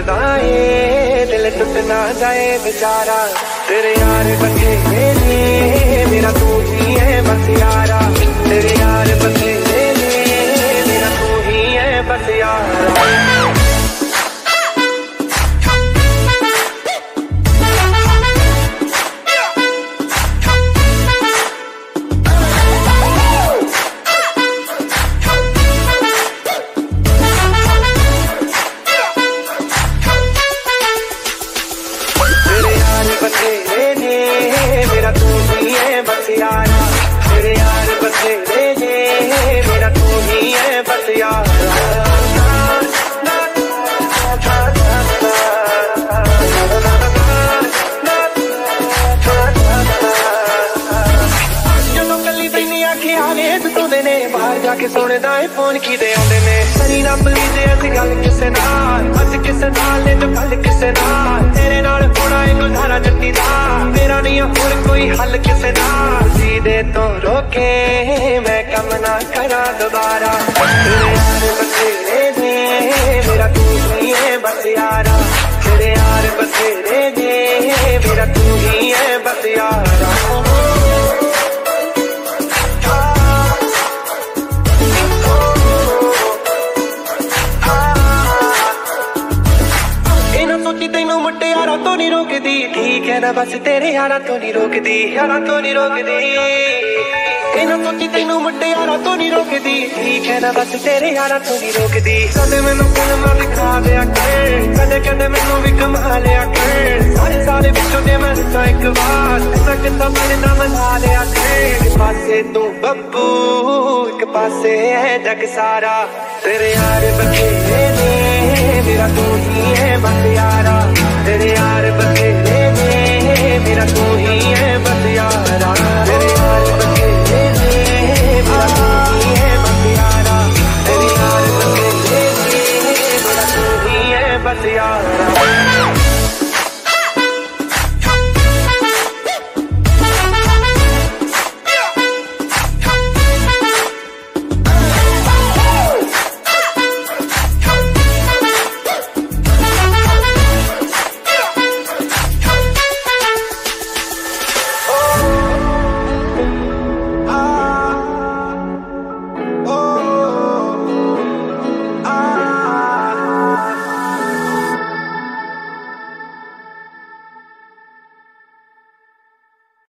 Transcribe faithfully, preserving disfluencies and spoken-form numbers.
टुटदा है दिल टुट ना जाए बेचारा। तेरे यार बथेरे ने मेरा तू ही है बस यारा। तेरे यार बथेरे ने मेरा तू ही है बस यारा। मेरा तू ही है बस यारा। तेरे यार बथेरे ने मेरा तू ही है बस यारा। ਜਦੋਂ ਕੱਲੀ ਤੈਨੂੰ ਆਖੇ ਹਾਲੇ ਤੂੰ ਦੇ ਨੇ ਬਾਹਰ ਜਾ ਕੇ ਸੁਣਦਾ ਏ ਫੋਨ ਕੀਦੇ ਆਉਂਦੇ ਨੇ। ਸਰੀ ਨਾ ਪਲੀਜ਼ ਅਸੀਂ ਗੱਲ ਕਿਸੇ ਨਾਲ ਅੱਜ ਕਿਸੇ ਨਾਲ ਨੇ ਜੋ ਕੱਲ ਕਿਸੇ ਨਾਲ। ਤੇਰੇ ਨਾਲ ਹੋਣਾ ਏ ਗੁਜ਼ਾਰਾ ਜੱਟੀ ਦਾ ਮੇਰਾ ਨਹੀਂ ਹੋਰ ਕੋਈ ਹੱਲ ਕਿਸੇ ਨਾਲ। सीधे तो रोके मैं कम ना करा दोबारा। तेरे यार बथेरे ने मेरा तू ही है बस यारा। तेरे यार बथेरे ने मेरा तू ही है बस यारा। सोची तेनू मुट्टे यारा तो नहीं रोकदी ठीक है ना बस तेरे यारा तो नहीं रोकदी यारा तो नहीं रोकदी। इन्हों सोची तेनू मुट्टे यारा तो नहीं रोकदी ठीक है ना बस तेरे यारा तो नहीं रोकदी। कदे मैनू फिल्मां दिखा दिया कर कदे कदे मैनू भी कमा लिया कर। सारे सारे विचों जे मैं दसां एक बार ऐसा कितना बनना मना लिया कर। एक पासे तू बब्बू एक पासे है जग सारा। तेरे यार बथेरे ने मेरा तू ही है बस यारा। तेरे यार बथेरे ने मेरा तू ही है बस